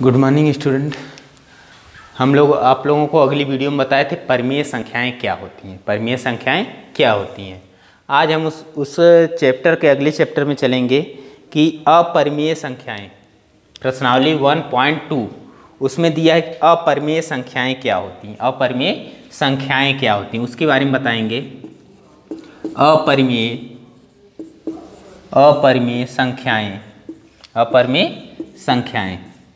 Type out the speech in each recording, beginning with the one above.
Good morning student. हम लोग आप लोगों को अगली वीडियो में बताए थे परिमेय संख्याएं क्या होती हैं। परिमेय संख्याएं क्या होती हैं। आज हम उस चैप्टर के अगले चैप्टर में चलेंगे कि अपरिमेय संख्याएं। प्रश्नावली 1.2 उसमें दिया है कि अपरिमेय संख्याएं क्या होती हैं। अपरिमेय संख्याएं क्या होती हैं उसके बारे में बताएंगे। अपरिमेय संख्याएं। अपरिमेय संख्याएं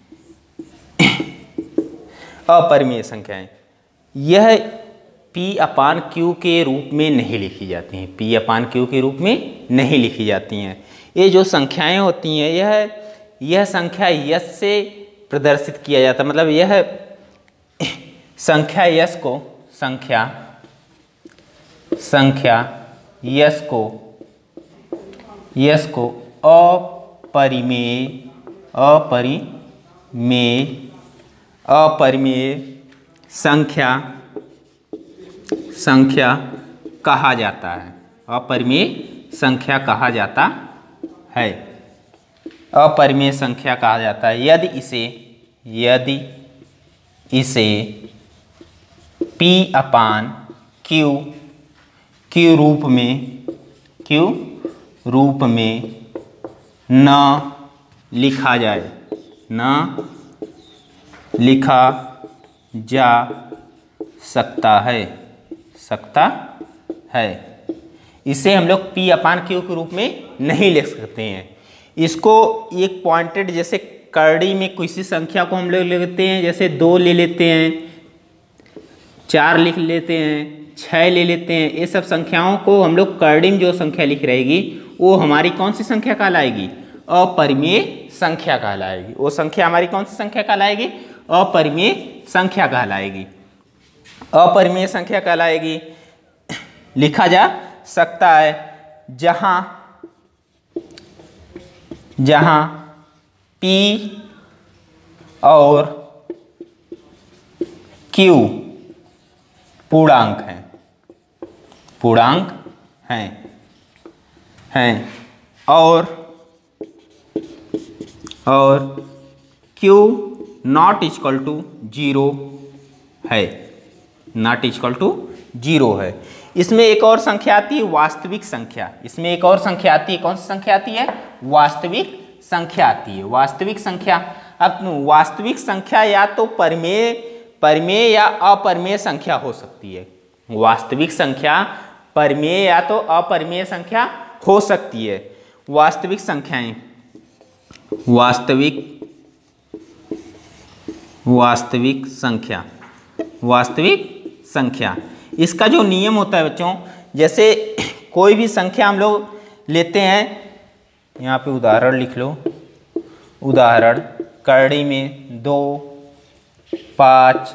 अपरिमेय संख्याएं यह P/Q के रूप में नहीं लिखी जाती हैं। P/Q के रूप में नहीं लिखी जाती हैं। ये जो संख्याएं होती हैं यह संख्या यश से प्रदर्शित किया जाता है। मतलब यह संख्या यश को अपरिमेय संख्या कहा जाता है। अपरिमेय संख्या कहा जाता है। अपरिमेय संख्या कहा जाता है यदि इसे P/Q रूप में न लिखा जा सकता है। इसे हम लोग P/Q के रूप में नहीं लिख सकते हैं। इसको एक पॉइंटेड जैसे करड़ी में किसी संख्या को हम लोग लेते हैं, जैसे 2 ले लेते हैं, 4 लिख लेते हैं, 6 ले लेते हैं। ये सब संख्याओं को हम लोग करड़ी में जो संख्या लिख रहेगी वो हमारी कौन सी संख्या कहलाएगी? अपरिमेय संख्या कहलाएगी। वो संख्या हमारी कौन सी संख्या कहलाएगी? अपरिमेय संख्या कहलाएगी। अपरिमेय संख्या कहलाएगी। लिखा जा सकता है जहां P और Q पूर्णांक हैं और Q नॉट इक्वल टू 0 है। इसमें एक और संख्या आती है वास्तविक संख्या। इसमें एक और संख्या आती है। कौन सी संख्या आती है? वास्तविक संख्या आती है। वास्तविक संख्या। अब वास्तविक संख्या या तो परिमेय या अपरिमेय संख्या हो सकती है। वास्तविक संख्या परिमेय या तो अपरिमेय संख्या हो सकती है। वास्तविक संख्याएं वास्तविक संख्या इसका जो नियम होता है बच्चों, जैसे कोई भी संख्या हम लोग लेते हैं, यहाँ पे उदाहरण लिख लो। उदाहरण करड़ी में 2, 5,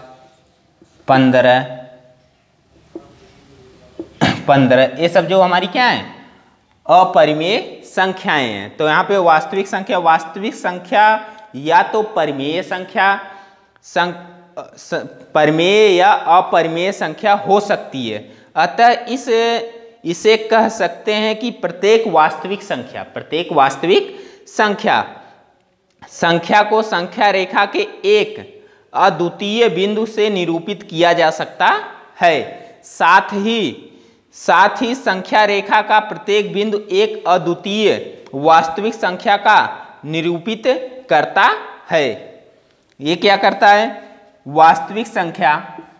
15 ये सब जो हमारी क्या है? अपरिमेय संख्याएं हैं। तो यहाँ पे वास्तविक संख्या या तो परिमेय या अपरिमेय संख्या हो सकती है। अतः इसे कह सकते हैं कि प्रत्येक वास्तविक संख्या को संख्या रेखा के एक अद्वितीय बिंदु से निरूपित किया जा सकता है। साथ ही संख्या रेखा का प्रत्येक बिंदु एक अद्वितीय वास्तविक संख्या का निरूपित करता है। ये क्या करता है? वास्तविक संख्या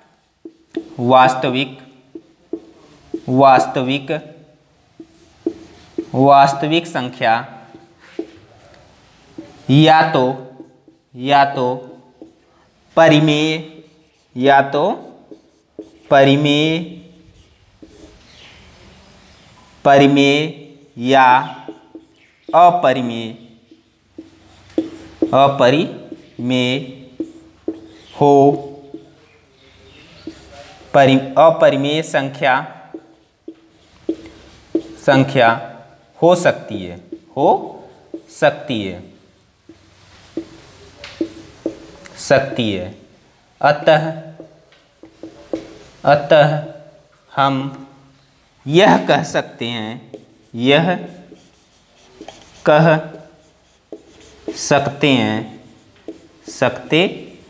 या तो परिमेय या अपरिमेय हो। अपरिमेय संख्या हो सकती है। अतः हम यह कह सकते हैं सकते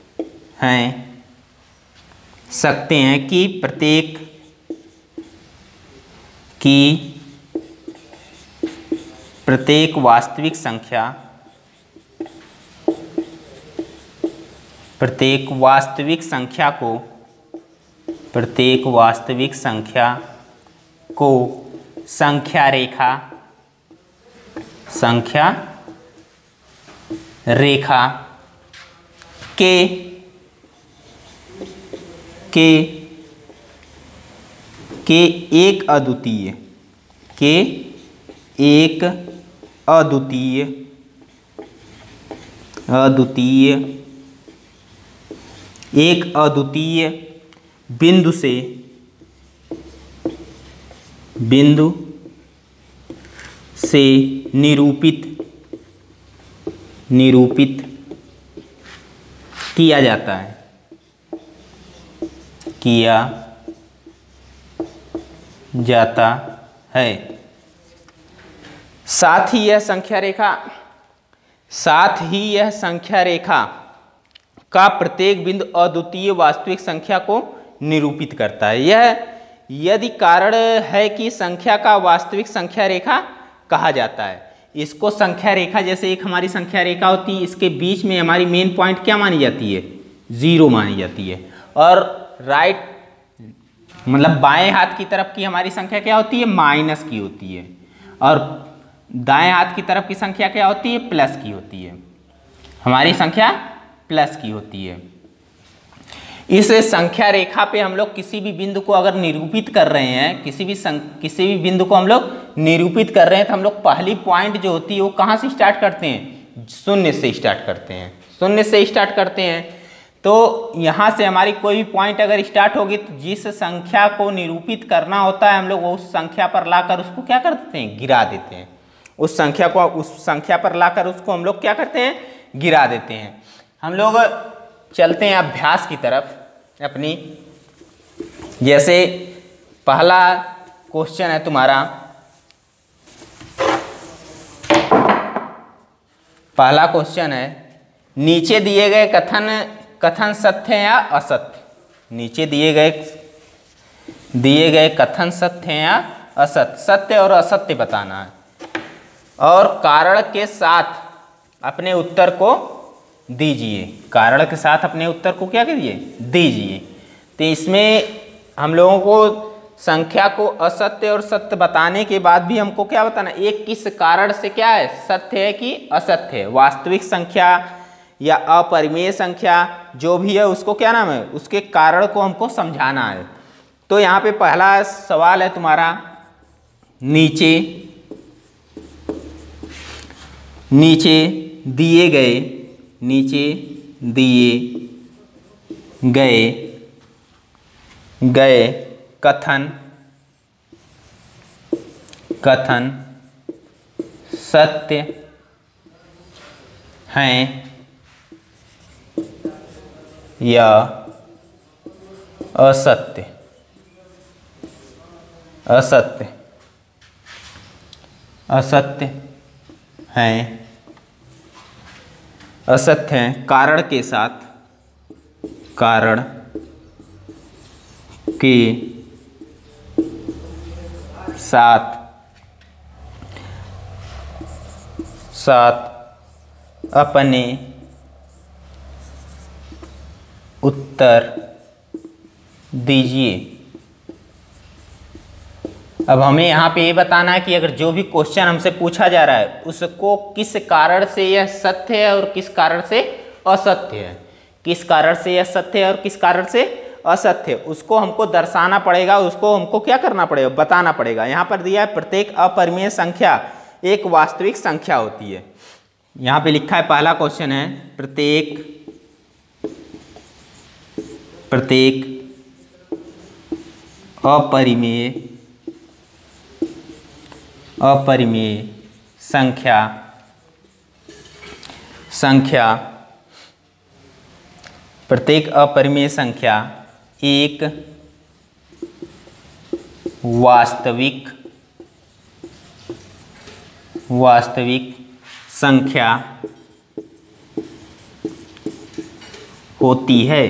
हैं कि प्रत्येक वास्तविक संख्या को संख्या रेखा के एक अद्वितीय बिंदु से निरूपित किया जाता है। साथ ही यह संख्या रेखा का प्रत्येक बिंदु अद्वितीय वास्तविक संख्या को निरूपित करता है। यह यदि कारण है कि संख्या का वास्तविक संख्या रेखा कहा जाता है। इसको संख्या रेखा, जैसे एक हमारी संख्या रेखा होती है, इसके बीच में हमारी मेन पॉइंट क्या मानी जाती है? 0 मानी जाती है। और राइट मतलब बाएं हाथ की तरफ की हमारी संख्या क्या होती है? माइनस की होती है। और दाएं हाथ की तरफ की संख्या क्या होती है? प्लस की होती है। हमारी संख्या प्लस की होती है। इस संख्या रेखा पे हम लोग किसी भी बिंदु को अगर निरूपित कर रहे हैं, किसी भी बिंदु को हम लोग निरूपित कर रहे हैं, तो हम लोग पहली पॉइंट जो होती है वो कहाँ से स्टार्ट करते हैं? 0 से स्टार्ट करते हैं। 0 से स्टार्ट करते हैं। तो यहाँ से हमारी कोई भी पॉइंट अगर स्टार्ट होगी तो जिस संख्या को निरूपित करना होता है हम लोग उस संख्या पर लाकर उसको क्या कर देते हैं? गिरा देते हैं। उस संख्या पर लाकर उसको हम लोग क्या करते हैं? गिरा देते हैं। हम लोग चलते हैं अभ्यास की तरफ अपनी। जैसे पहला क्वेश्चन है तुम्हारा, पहला क्वेश्चन है, नीचे दिए गए कथन सत्य है या असत्य? नीचे दिए गए कथन सत्य है या असत्य? सत्य और असत्य बताना है और कारण के साथ अपने उत्तर को दीजिए। कारण के साथ अपने उत्तर को क्या करिए? दीजिए। तो इसमें हम लोगों को संख्या को असत्य और सत्य बताने के बाद भी हमको क्या बताना? एक किस कारण से क्या है? सत्य है कि असत्य है। वास्तविक संख्या या अपरिमेय संख्या जो भी है उसको क्या नाम है? उसके कारण को हमको समझाना है। तो यहाँ पे पहला सवाल है तुम्हारा, नीचे दिए गए कथन सत्य हैं या असत्य? असत्य हैं। कारण के साथ अपने उत्तर दीजिए। अब हमें यहाँ पे ये बताना है कि अगर जो भी क्वेश्चन हमसे पूछा जा रहा है उसको किस कारण से यह सत्य है और किस कारण से असत्य है, किस कारण से यह सत्य है और किस कारण से असत्य, उसको हमको दर्शाना पड़ेगा, उसको हमको क्या करना पड़ेगा? बताना पड़ेगा। यहाँ पर दिया है प्रत्येक अपरिमेय संख्या एक वास्तविक संख्या होती है। यहाँ पे लिखा है, पहला क्वेश्चन है, प्रत्येक अपरिमेय संख्या एक वास्तविक संख्या होती है,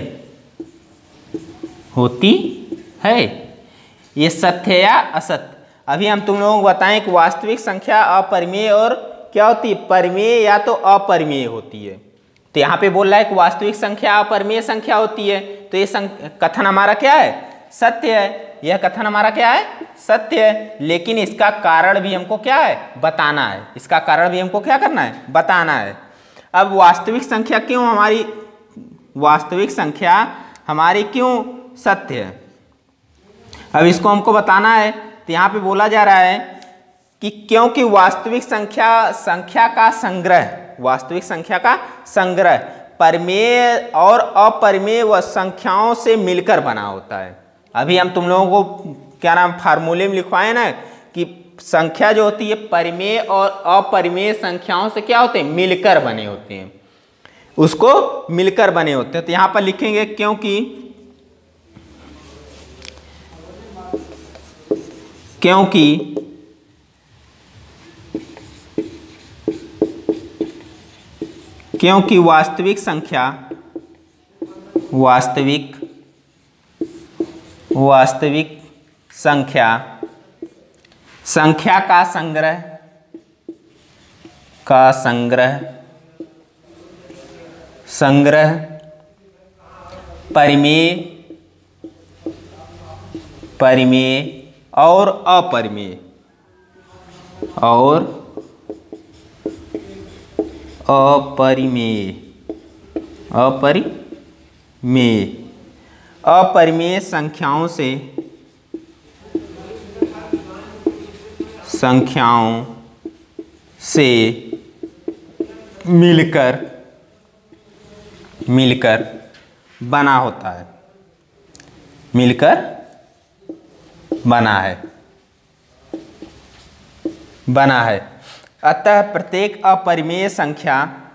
होती है। ये सत्य है या असत्य? अभी हम तुम लोगों को बताएं कि वास्तविक संख्या अपरिमेय और क्या होती है, परिमेय या तो अपरिमेय होती है। तो यहाँ पे बोल रहा है कि वास्तविक संख्या अपरिमेय संख्या होती है, तो ये कथन हमारा क्या है, सत्य है। यह कथन हमारा क्या है, सत्य है। लेकिन इसका कारण भी हमको क्या है, बताना है। इसका कारण भी हमको क्या करना है, बताना है। अब वास्तविक संख्या क्यों हमारी, वास्तविक संख्या हमारी क्यों सत्य है, अब इसको हमको बताना है। तो यहाँ पे बोला जा रहा है कि क्योंकि वास्तविक संख्या का संग्रह, वास्तविक संख्या का संग्रह परिमेय और अपरिमेय व संख्याओं से मिलकर बना होता है। अभी हम तुम लोगों को क्या नाम फार्मूले में लिखवाए ना कि संख्या जो होती है परिमेय और अपरिमेय संख्याओं से क्या होते हैं, मिलकर बने होते हैं, उसको मिलकर बने होते हैं। तो यहां पर लिखेंगे क्योंकि वास्तविक संख्या का संग्रह परिमेय और अपरिमेय संख्याओं से मिलकर बना होता है, मिलकर बना है। अतः प्रत्येक अपरिमेय संख्या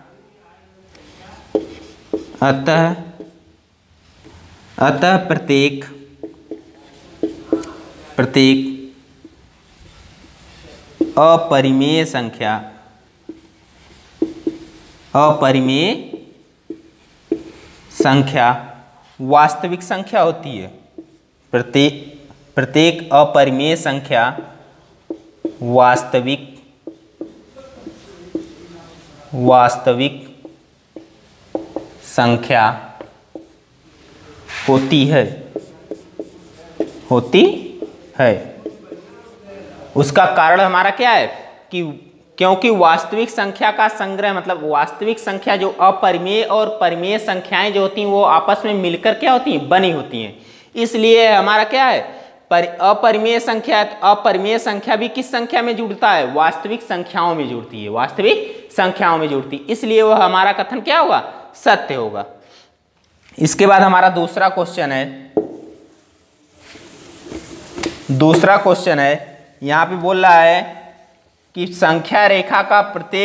प्रत्येक अपरिमेय संख्या वास्तविक संख्या होती है। प्रत्येक अपरिमेय संख्या वास्तविक संख्या होती है। उसका कारण हमारा क्या है कि क्योंकि वास्तविक संख्या का संग्रह, मतलब वास्तविक संख्या जो अपरिमेय और परिमेय संख्याएं जो होती हैं वो आपस में मिलकर क्या होती हैं, बनी होती हैं। इसलिए हमारा क्या है, अपरिमेय संख्या। अपरिमेय संख्या भी किस संख्या में जुड़ता है, वास्तविक संख्याओं में जुड़ती है, वास्तविक संख्याओं में जुड़ती है। इसलिए वह हमारा कथन क्या होगा, सत्य होगा। इसके बाद हमारा दूसरा क्वेश्चन है, यहां पे बोल रहा है कि संख्या रेखा का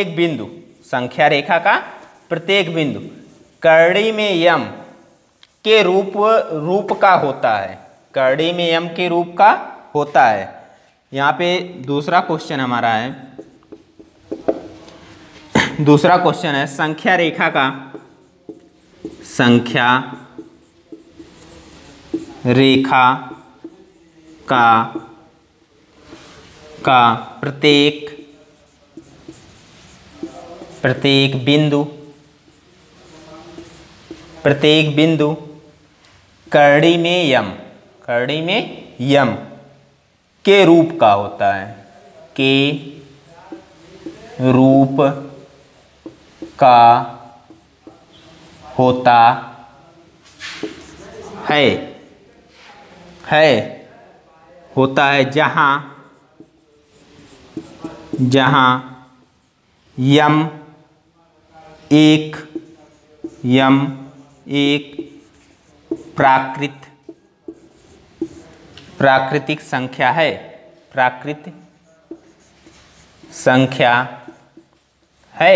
प्रत्येक बिंदु कर्णी में यम के रूप का होता है, कर्णी में यम के रूप का होता है। यहाँ पे दूसरा क्वेश्चन हमारा है, संख्या रेखा का प्रत्येक बिंदु कर्णी में यम के रूप का होता है, के रूप का होता है जहां यम एक प्राकृतिक संख्या है।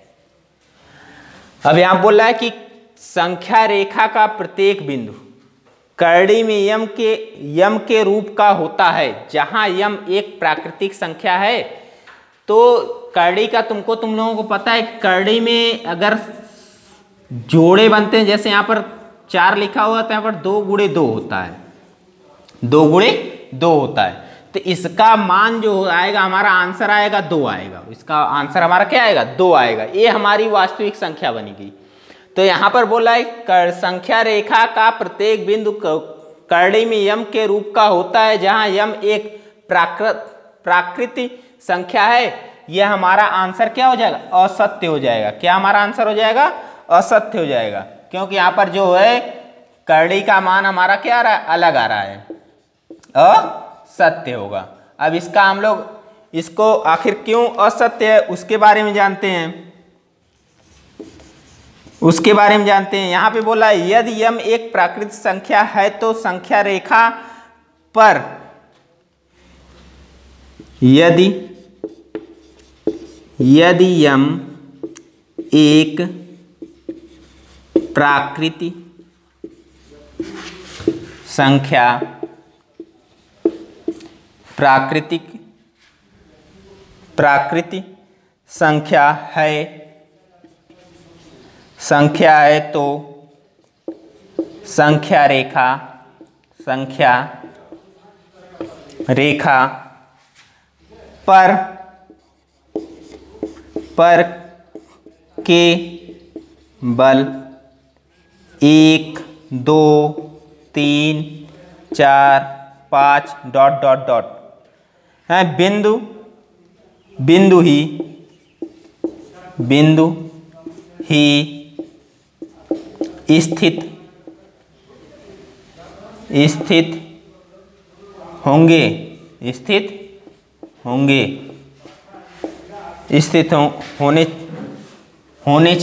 अब यहां बोल रहा है कि संख्या रेखा का प्रत्येक बिंदु कर्णी में यम के रूप का होता है जहां यम एक प्राकृतिक संख्या है। तो कर्णी का तुम लोगों को पता है कि कर्णी में अगर जोड़े बनते हैं, जैसे यहाँ पर 4 लिखा हुआ था, यहाँ पर 2 गुणे 2 होता है, 2 गुणे 2 होता है। तो इसका मान जो आएगा हमारा आंसर आएगा 2 आएगा, इसका आंसर हमारा क्या आएगा 2 आएगा। ये हमारी वास्तविक संख्या बनेगी। तो यहाँ पर बोला है संख्या रेखा का प्रत्येक बिंदु कर्णी में यम के रूप का होता है, जहाँ यम एक प्राकृतिक संख्या है। यह हमारा आंसर क्या हो जाएगा, असत्य हो जाएगा। क्या हमारा आंसर हो जाएगा, असत्य हो जाएगा, क्योंकि यहाँ पर जो है कर्णी का मान हमारा क्या आ रहा है, अलग आ रहा है, असत्य होगा। अब इसका हम लोग इसको आखिर क्यों असत्य है उसके बारे में जानते हैं, उसके बारे में जानते हैं। यहाँ पे बोला है यदि यम एक प्राकृतिक संख्या है तो संख्या रेखा पर यदि यम एक प्राकृतिक संख्या है तो संख्या रेखा पर केवल 1 2 3 4 5 डॉट डॉट डॉट है बिंदु ही स्थित होने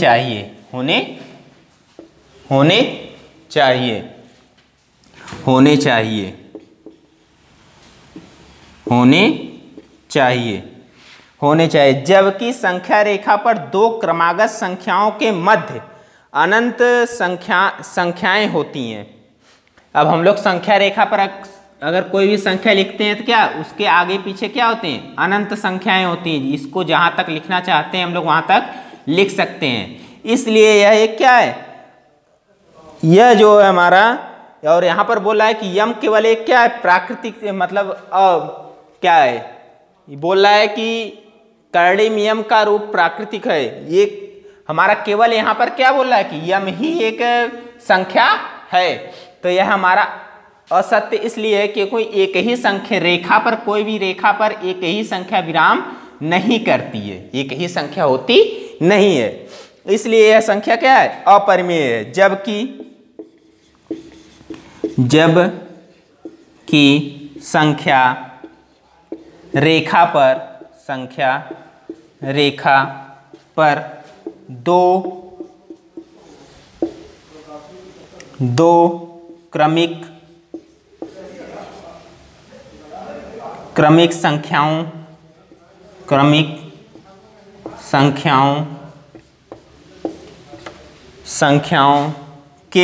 चाहिए, जबकि संख्या रेखा पर 2 क्रमागत संख्याओं के मध्य अनंत संख्याएं होती हैं। अब हम लोग संख्या रेखा पर अगर कोई भी संख्या लिखते हैं तो क्या उसके आगे पीछे क्या होते हैं, अनंत संख्याएं होती हैं। इसको जहां तक लिखना चाहते हैं हम लोग वहां तक लिख सकते हैं। इसलिए यह एक क्या है, यह जो है हमारा, और यहाँ पर बोला है कि यम केवल एक क्या है, प्राकृतिक, मतलब क्या है, बोल रहा है कि कर्णी में यम का रूप प्राकृतिक है। ये हमारा केवल यहाँ पर क्या बोल रहा है कि यम ही एक संख्या है। तो यह हमारा असत्य इसलिए है कि कोई एक ही संख्या रेखा पर, कोई भी रेखा पर एक ही संख्या विराम नहीं करती है, एक ही संख्या होती नहीं है। इसलिए यह संख्या क्या है, अपरिमेय है। जबकि संख्या रेखा पर दो क्रमिक संख्याओं के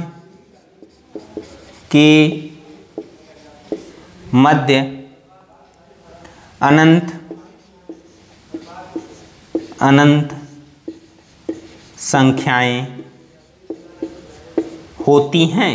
मध्य अनंत संख्याएं होती हैं,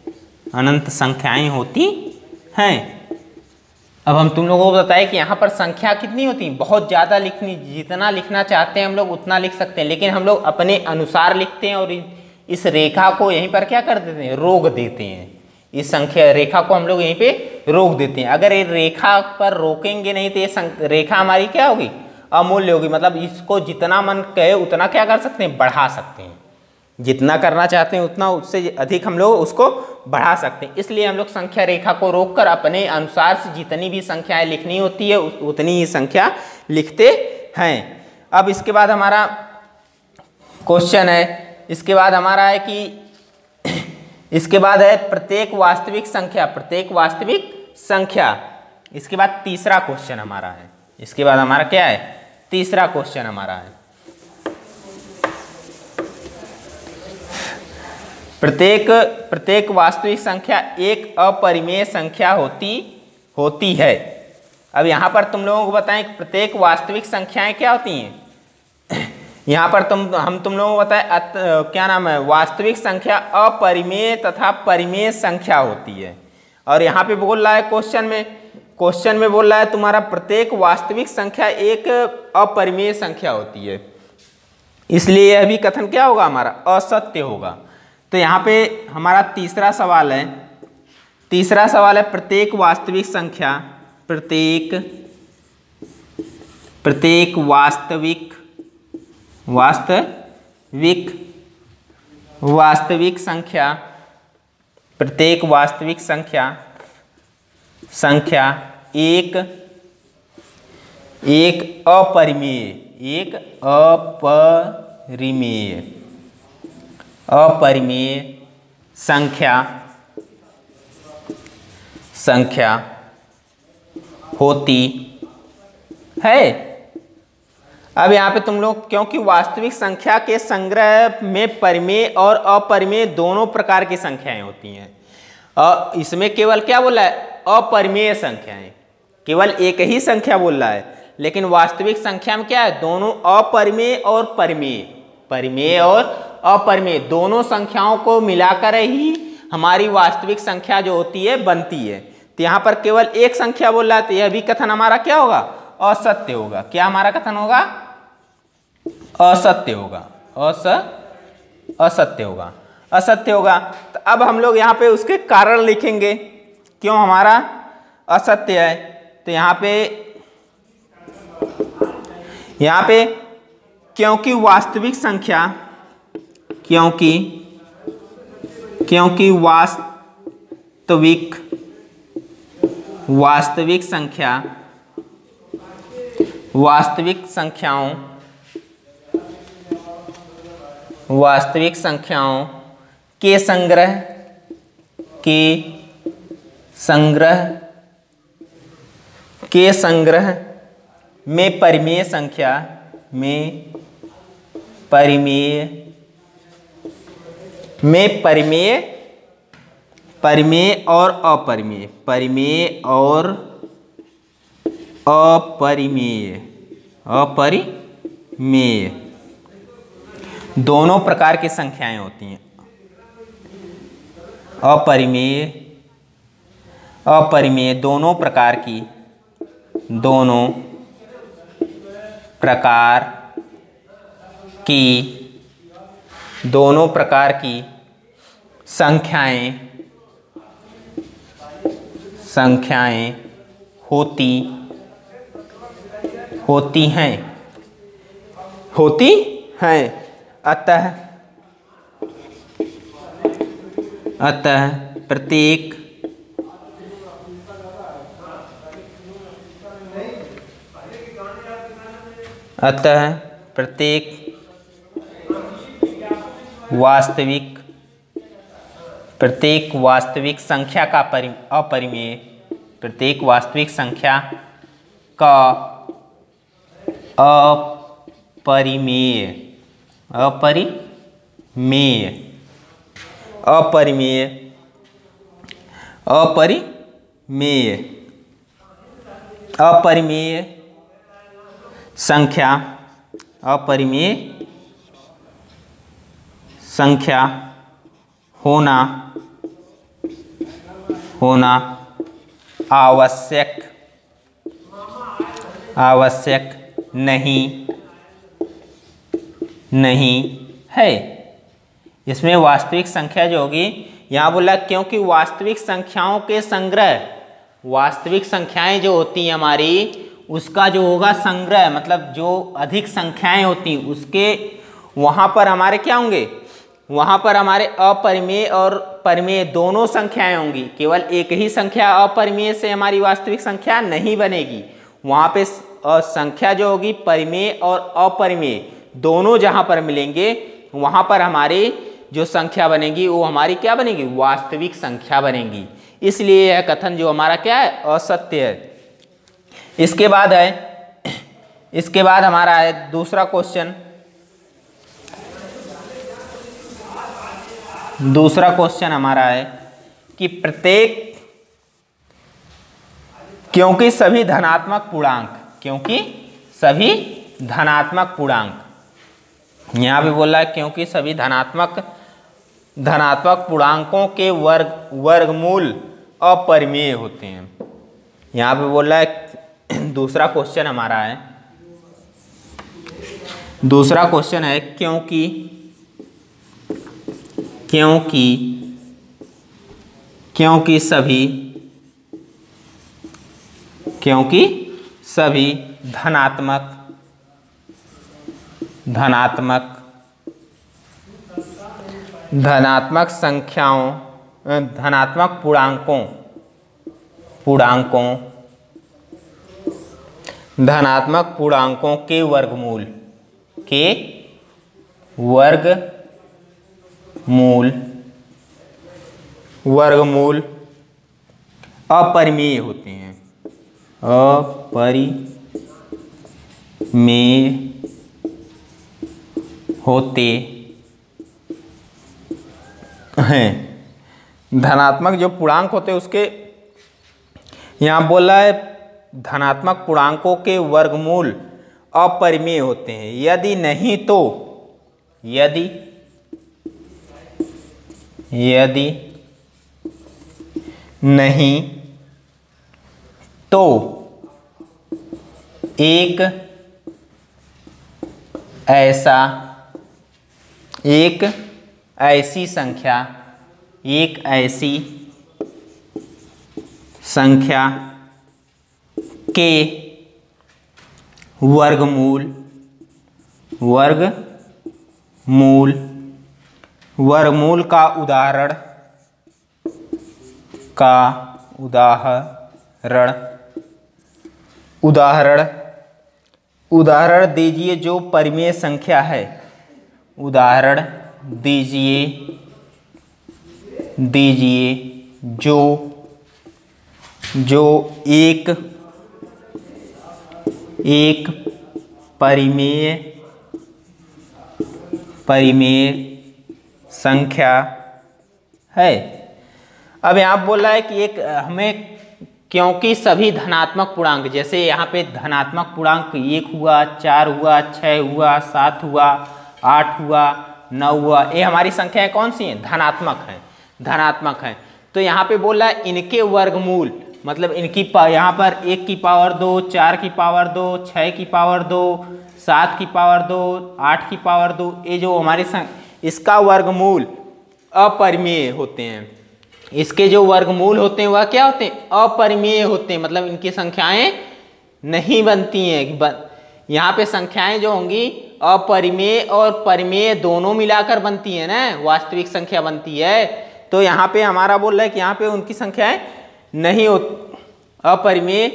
अब हम तुम लोगों को बताएं कि यहाँ पर संख्या कितनी होती है, बहुत ज़्यादा जितना लिखना चाहते हैं हम लोग उतना लिख सकते हैं, लेकिन हम लोग अपने अनुसार लिखते हैं और इस रेखा को यहीं पर क्या कर देते हैं, रोक देते हैं। इस संख्या रेखा को हम लोग यहीं पे रोक देते हैं। अगर ये रेखा पर रोकेंगे नहीं तो ये रेखा हमारी क्या होगी, अमूल्य होगी। मतलब इसको जितना मन कहे उतना क्या कर सकते हैं, बढ़ा सकते हैं। जितना करना चाहते हैं उतना, उससे अधिक हम लोग उसको बढ़ा सकते हैं। इसलिए हम लोग संख्या रेखा को रोककर अपने अनुसार से जितनी भी संख्याएं लिखनी होती है उतनी ही संख्या लिखते हैं। अब इसके बाद हमारा क्वेश्चन है, इसके बाद हमारा है कि इसके बाद है प्रत्येक वास्तविक संख्या। इसके बाद तीसरा क्वेश्चन हमारा है, इसके बाद हमारा क्या है, तीसरा क्वेश्चन हमारा है, प्रत्येक वास्तविक संख्या एक अपरिमेय संख्या होती है। अब यहाँ पर तुम लोगों को बताएं कि प्रत्येक वास्तविक संख्याएं क्या होती हैं, यहाँ पर तुम लोगों को बताए क्या नाम है, वास्तविक संख्या अपरिमेय तथा परिमेय संख्या होती है। और यहाँ पे बोल रहा है क्वेश्चन में बोल रहा है तुम्हारा प्रत्येक वास्तविक संख्या एक अपरिमेय संख्या होती है, इसलिए यह भी कथन क्या होगा हमारा, असत्य होगा। तो यहाँ पे हमारा तीसरा सवाल है प्रत्येक वास्तविक संख्या एक अपरिमेय संख्या होती है। अब यहाँ पे तुम लोग, क्योंकि वास्तविक संख्या के संग्रह में परिमेय और अपरिमेय दोनों प्रकार की संख्याएं होती हैं, और इसमें केवल क्या बोला है, अपरिमेय संख्याएं, केवल एक ही संख्या बोल रहा है। लेकिन वास्तविक संख्या में क्या है, दोनों अपरिमेय और परिमेय और अपरिमेय दोनों संख्याओं को मिलाकर ही हमारी वास्तविक संख्या जो होती है बनती है। तो यहाँ पर केवल एक संख्या बोल रहा है, तो यह भी कथन हमारा क्या होगा, असत्य होगा। क्या हमारा कथन होगा, असत्य होगा। तो अब हम लोग यहाँ पे उसके कारण लिखेंगे क्यों हमारा असत्य है। तो यहाँ पे क्योंकि वास्तविक संख्याओं के संग्रह में परिमेय और अपरिमेय दोनों प्रकार की संख्याएं होती हैं। अपरिमेय दोनों प्रकार की संख्याएं होती हैं। अतः प्रत्येक वास्तविक संख्या का अपरिमेय संख्या होना आवश्यक नहीं है। इसमें वास्तविक संख्या जो होगी, यहाँ बोला क्योंकि वास्तविक संख्याएं जो होती हैं हमारी, उसका जो होगा संग्रह, मतलब जो अधिक संख्याएं होती हैं उसके वहाँ पर हमारे क्या होंगे, वहाँ पर हमारे अपरिमेय और परिमेय दोनों संख्याएं होंगी। केवल एक ही संख्या अपरिमेय से हमारी वास्तविक संख्या नहीं बनेगी। वहाँ पे संख्या जो होगी परिमेय और अपरिमेय दोनों जहाँ पर मिलेंगे, वहाँ पर हमारी जो संख्या बनेगी वो हमारी क्या बनेगी, वास्तविक संख्या बनेगी। इसलिए यह कथन जो हमारा क्या है, असत्य है। इसके बाद हमारा है दूसरा क्वेश्चन हमारा है कि क्योंकि सभी धनात्मक पूर्णांक यहाँ पे बोला है क्योंकि सभी धनात्मक पूर्णांकों के वर्गमूल अपरिमेय होते हैं। यहाँ पे बोला है दूसरा क्वेश्चन हमारा है, दूसरा क्वेश्चन है क्योंकि सभी धनात्मक संख्याओं धनात्मक पूर्णांकों के वर्गमूल अपरिमेय होते हैं, धनात्मक जो पूर्णांक होते हैं उसके, यहाँ बोला है धनात्मक पूर्णांकों के वर्गमूल अपरिमेय होते हैं, यदि नहीं तो एक ऐसी संख्या के वर्गमूल का उदाहरण दीजिए जो परिमेय संख्या है, उदाहरण दीजिए जो एक परिमेय संख्या है। अब यहाँ बोला है कि हमें क्योंकि सभी धनात्मक पूर्णांक, जैसे यहाँ पे धनात्मक पूर्णांक 1 हुआ, 4 हुआ, 6 हुआ, 7 हुआ, 8 हुआ, 9 हुआ, ये हमारी संख्याएं कौन सी हैं? धनात्मक हैं। तो यहाँ पे बोला है इनके वर्गमूल, मतलब इनकी यहाँ पर 1 की पावर 2, 4 की पावर 2, 6 की पावर 2, 7 की पावर 2, 8 की पावर 2, ये जो हमारी इसका वर्गमूल अपरिमेय होते हैं। इसके जो वर्गमूल होते हैं वह क्या होते हैं? अपरिमेय होते हैं, मतलब इनकी संख्याएं नहीं बनती हैं। यहाँ पे संख्याएं जो होंगी अपरिमेय और परिमेय दोनों मिलाकर बनती है ना, वास्तविक संख्या बनती है। तो यहाँ पे हमारा बोल रहा है कि यहाँ पे उनकी संख्याएं नहीं हो अपरिमेय,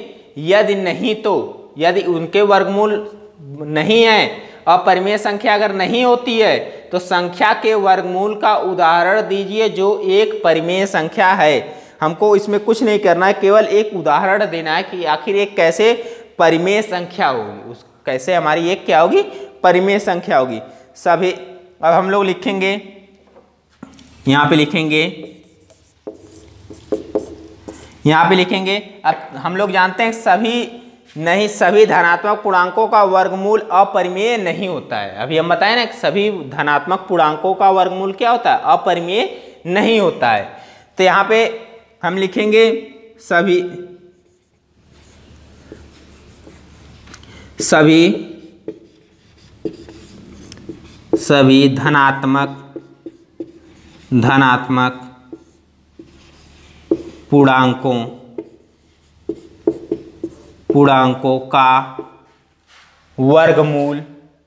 यदि उनके वर्गमूल नहीं है, अपरिमेय संख्या अगर नहीं होती है तो संख्या के वर्गमूल का उदाहरण दीजिए जो एक परिमेय संख्या है। हमको इसमें कुछ नहीं करना है, केवल एक उदाहरण देना है कि आखिर एक कैसे परिमेय संख्या होगी, कैसे हमारी एक क्या होगी? परिमेय संख्या होगी। सभी अब हम लोग लिखेंगे, यहाँ पे लिखेंगे अब हम लोग जानते हैं सभी धनात्मक पूर्णांकों का वर्गमूल अपरिमेय नहीं होता है। अभी हम बताए ना सभी धनात्मक पूर्णांकों का वर्गमूल क्या होता है? अपरिमेय नहीं होता है। तो यहाँ पे हम लिखेंगे सभी धनात्मक पूर्णांकों का वर्गमूल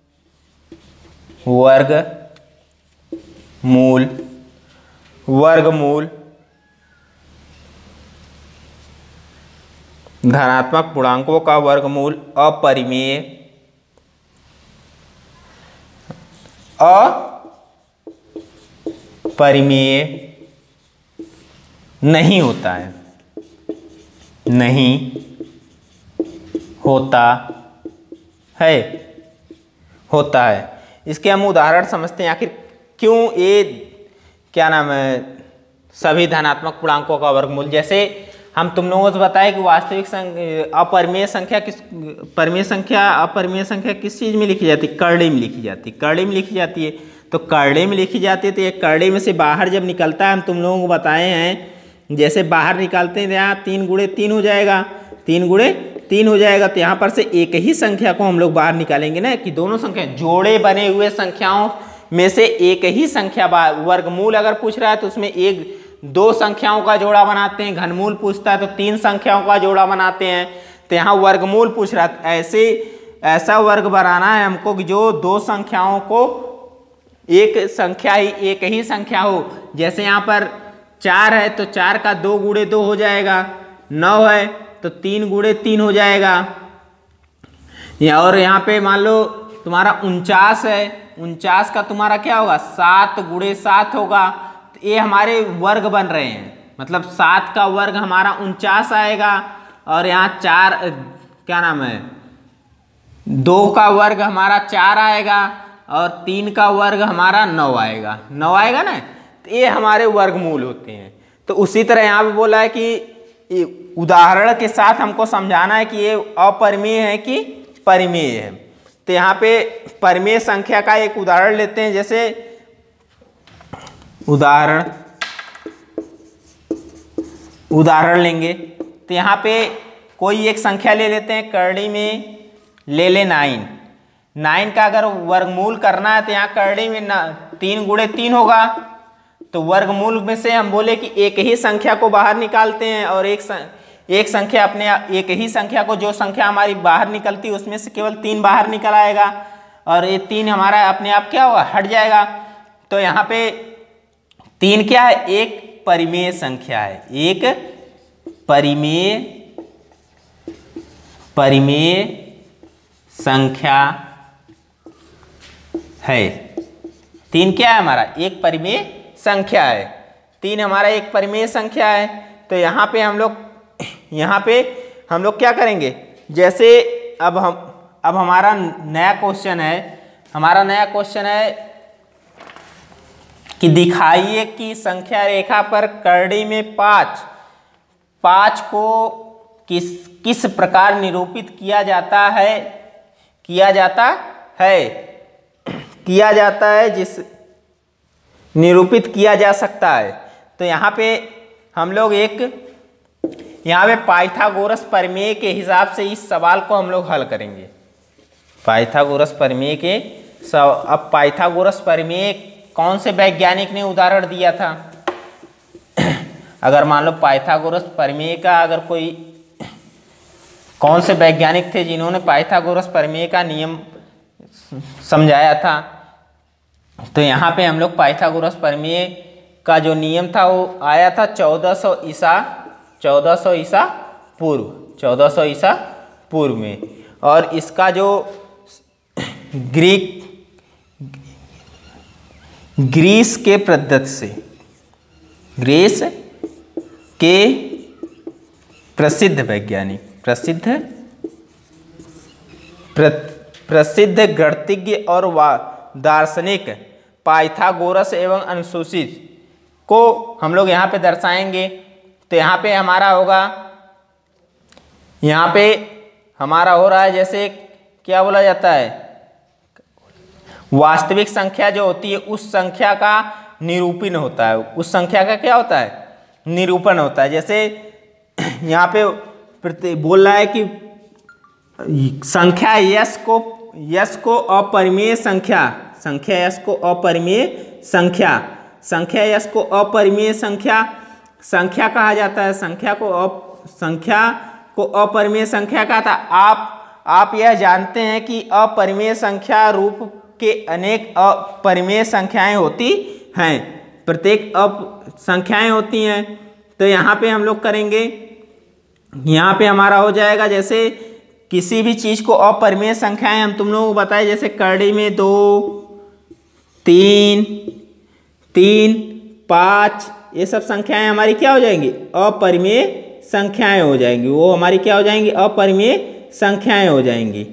धनात्मक पूर्णांकों का वर्गमूल अपरिमेय नहीं होता है, होता है। इसके हम उदाहरण समझते हैं आखिर क्यों ये क्या नाम है सभी धनात्मक पूर्णांकों का वर्गमूल। जैसे हम तुम लोगों को बताए कि वास्तविक अपरिमेय संख्या अपरिमेय संख्या किस चीज़ में लिखी जाती है? करड़ी में लिखी जाती है। करड़ी में लिखी जाती है, तो करड़ी में लिखी जाती है, तो ये करड़ी में से बाहर जब निकलता है, हम तुम लोगों को बताए हैं, जैसे बाहर निकालते हैं यहाँ 3 गुणे 3 हो जाएगा, 3 गुणे 3 हो जाएगा। तो यहाँ पर से एक ही संख्या को हम लोग बाहर निकालेंगे ना, कि दोनों संख्या जोड़े बने हुए संख्याओं में से एक ही संख्या वर्गमूल अगर पूछ रहा है तो उसमें 2 संख्याओं का जोड़ा बनाते हैं। घनमूल पूछता है तो 3 संख्याओं का जोड़ा बनाते हैं। तो यहाँ वर्गमूल पूछ रहा है, ऐसा वर्ग बनाना है हमको कि जो 2 संख्याओं को एक ही संख्या हो। जैसे यहाँ पर 4 है तो 4 का 2 गुणे 2 हो जाएगा, 9 है तो 3 गुणे 3 हो जाएगा। और यहाँ पे मान लो तुम्हारा 49 है, 49 का तुम्हारा क्या होगा? 7 गुणे 7 होगा। तो ये हमारे वर्ग बन रहे हैं, मतलब 7 का वर्ग हमारा 49 आएगा, और यहाँ 4 क्या नाम है 2 का वर्ग हमारा 4 आएगा, और 3 का वर्ग हमारा 9 आएगा, 9 आएगा ना। तो ये हमारे वर्गमूल होते हैं। तो उसी तरह यहाँ पे बोला है कि उदाहरण के साथ हमको समझाना है कि ये अपरिमेय है कि परिमेय है। तो यहाँ पे परिमेय संख्या का एक उदाहरण लेते हैं। जैसे उदाहरण लेंगे, तो यहाँ पे कोई एक संख्या ले लेते हैं, करड़ी में ले ले 9 का अगर वर्गमूल करना है तो यहाँ करड़ी में 3 गुणे 3 होगा। तो वर्गमूल में से हम बोले कि एक ही संख्या को बाहर निकालते हैं, और एक संख्या एक ही संख्या को, जो संख्या हमारी बाहर निकलती है उसमें से केवल 3 बाहर निकल आएगा, और ये 3 हमारा अपने आप क्या होगा? हट जाएगा। तो यहाँ पे 3 क्या है? एक परिमेय संख्या है, एक परिमेय संख्या है। 3 क्या है हमारा? एक परिमेय संख्या है। 3 हमारा एक परिमेय संख्या है। तो यहाँ पे हम लोग क्या करेंगे? जैसे अब हमारा नया क्वेश्चन है कि दिखाइए कि संख्या रेखा पर करड़ी में 5 को किस प्रकार निरूपित किया जाता है जिस निरूपित किया जा सकता है। तो यहाँ पे हम लोग यहाँ पे पाइथागोरस प्रमेय के हिसाब से इस सवाल को हम लोग हल करेंगे। पाइथागोरस प्रमेय के अब पाइथागोरस प्रमेय कौन से वैज्ञानिक ने उदाहरण दिया था? अगर मान लो पाइथागोरस प्रमेय का अगर कोई कौन से वैज्ञानिक थे जिन्होंने पाइथागोरस प्रमेय का नियम समझाया था? तो यहाँ पे हम लोग पाइथागोरस प्रमेय का जो नियम था वो आया था 1400 ईसा पूर्व में। और इसका जो ग्रीस के प्रसिद्ध वैज्ञानिक, प्रसिद्ध गणितज्ञ और दार्शनिक पाइथागोरस एवं अनुसूचित को हम लोग यहाँ पे दर्शाएंगे। तो यहाँ पे हमारा होगा, यहाँ पे हमारा हो रहा है, जैसे क्या बोला जाता है, वास्तविक संख्या जो होती है उस संख्या का निरूपण होता है। उस संख्या का क्या होता है? निरूपण होता है। जैसे यहाँ पे बोल रहा है कि संख्या यश को अपरिमेय संख्या कहा जाता है। संख्या को अपरिमेय संख्या कहा था। आप यह जानते हैं कि अपरिमेय संख्या रूप के अनेक अपरिमेय संख्याएं होती हैं, प्रत्येक संख्याएं होती हैं। तो यहाँ पे हम लोग करेंगे, यहाँ पे हमारा हो जाएगा, जैसे किसी भी चीज़ को अपरिमेय संख्याएं हम तुम लोगों को बताए, जैसे करड़ी में 2, 3, 5, ये सब संख्याएं हमारी क्या हो जाएंगी? अपरिमेय संख्याएं हो जाएंगी। वो हमारी क्या हो जाएंगी? अपरिमेय संख्याएं हो जाएंगी।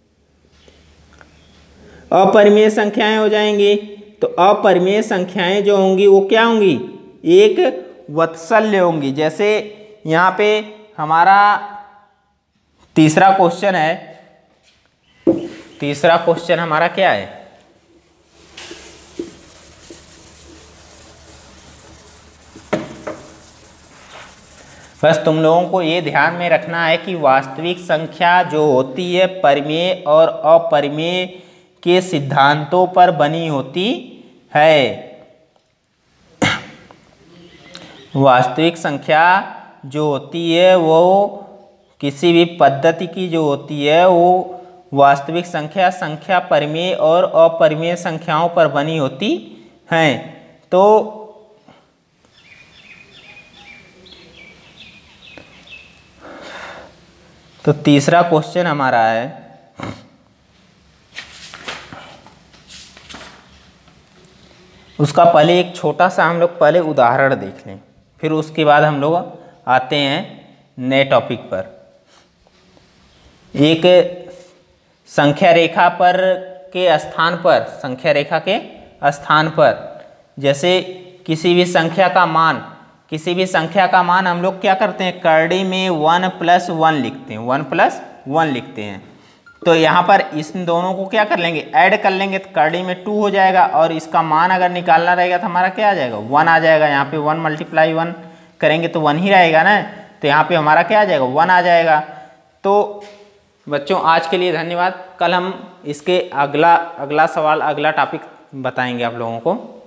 अपरिमेय संख्याएं हो जाएंगी। तो अपरिमेय संख्याएं जो होंगी वो क्या होंगी? एक वत्सल्य होंगी। जैसे यहाँ पे हमारा तीसरा क्वेश्चन है। तीसरा क्वेश्चन हमारा क्या है? बस तुम लोगों को ये ध्यान में रखना है कि वास्तविक संख्या जो होती है परिमेय और अपरिमेय के सिद्धांतों पर बनी होती है। वास्तविक संख्या जो होती है वो किसी भी पद्धति की जो होती है वो वास्तविक संख्या संख्या परिमेय और अपरिमेय संख्याओं पर बनी होती हैं। तो तीसरा क्वेश्चन हमारा है, उसका पहले एक छोटा सा हम लोग पहले उदाहरण देख लें, फिर उसके बाद हम लोग आते हैं नए टॉपिक पर। एक संख्या रेखा पर के स्थान पर, संख्या रेखा के स्थान पर जैसे किसी भी संख्या का मान हम लोग क्या करते हैं, करड़ी में 1+1 लिखते हैं, 1+1 लिखते हैं। तो यहाँ पर इस दोनों को क्या कर लेंगे, ऐड कर लेंगे, तो करड़ी में 2 हो जाएगा और इसका मान अगर निकालना रहेगा तो हमारा क्या आ जाएगा, 1 आ जाएगा। यहाँ पे 1 × 1 करेंगे तो 1 ही रहेगा ना, तो यहाँ पे हमारा क्या आ जाएगा, 1 आ जाएगा। तो बच्चों आज के लिए धन्यवाद। कल हम इसके अगला सवाल, अगला टॉपिक बताएंगे आप लोगों को।